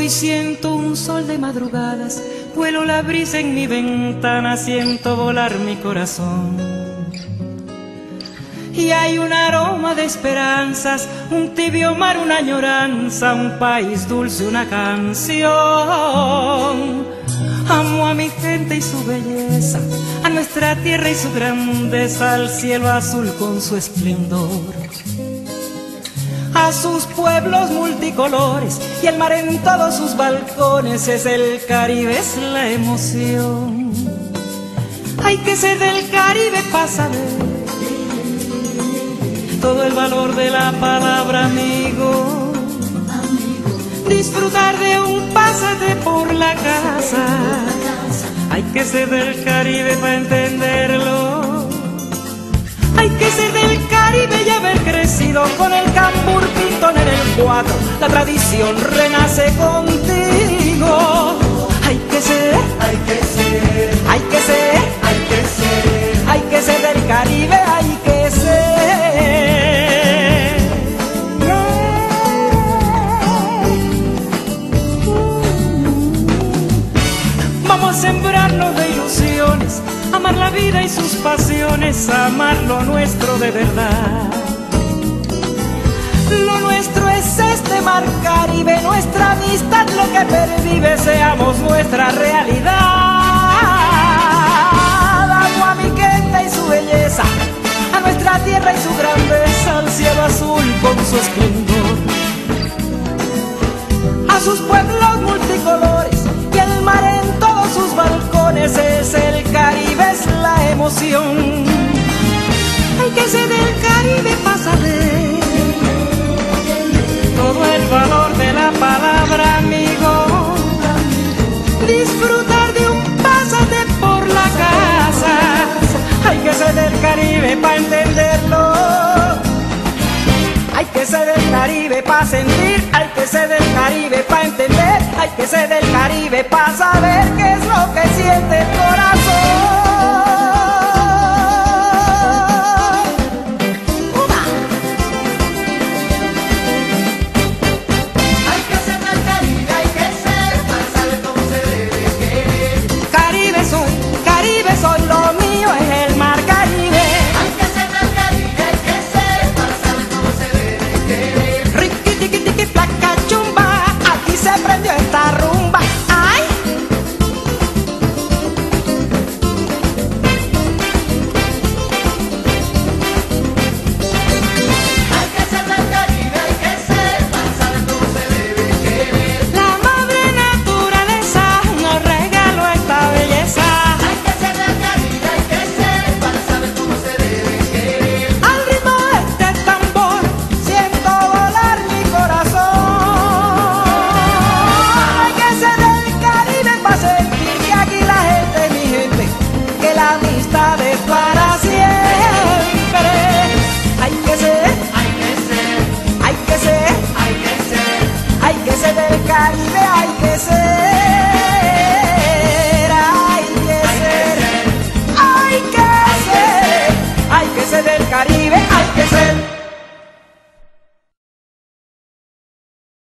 Hoy siento un sol de madrugadas, vuelo la brisa en mi ventana, siento volar mi corazón. Y hay un aroma de esperanzas, un tibio mar, una añoranza, un país dulce, una canción. Amo a mi gente y su belleza, a nuestra tierra y su grandeza, al cielo azul con su esplendor, a sus pueblos multicolores y el mar en todos sus balcones. Es el Caribe, es la emoción. Hay que ser del Caribe para saber todo el valor de la palabra amigo. Disfrutar de un pásate por la casa. Hay que ser del Caribe para entenderlo. Hay que ser del Caribe y haber crecido con el cambur pintón en el 4. La tradición renace contigo. Hay que ser, hay que ser, hay que ser, hay que ser, hay que ser del Caribe, hay que ser. Vamos a sembrarnos de ilusiones, amar la vida y sus pasiones, amar lo nuestro de verdad. Lo nuestro es este mar Caribe, nuestra amistad lo que pervive, seamos nuestra realidad. Amo a mi gente y su belleza, a nuestra tierra y su grandeza, al cielo azul con su esplendor, a sus pueblos multicolores y el mar en todos sus balcones. Es el Caribe, es la emoción. Hay que ser del Caribe para saber todo el valor de la palabra amigo. Disfrutar de un pásate por la casa. Hay que ser del Caribe para entenderlo. Hay que ser del Caribe para sentir, hay que ser del Caribe para entender, hay que ser del Caribe para saber qué es lo que siente el corazón. Hay que ser del Caribe, hay que ser para saber cómo se debe querer. Caribe soy, lo mío es el mar Caribe. Hay que ser del Caribe, hay que ser para saber cómo se debe querer. Riqui tiqui tiqui placa chumba, aquí se prendió esta rumba. ¡Ay! Hay que ser del Caribe, hay que ser para saber cómo se debe querer. La madre naturaleza nos regaló esta belleza. Hay que ser del Caribe, hay que ser para saber cómo se debe querer. Al ritmo de este tambor siento volar mi corazón. Hay que ser del Caribe para sentir que aquí la gente es mi gente, que la amistad es para siempre. Hay que ser, Hay que ser, hay que ser, hay que ser. hay que ser del Caribe, hay que ser.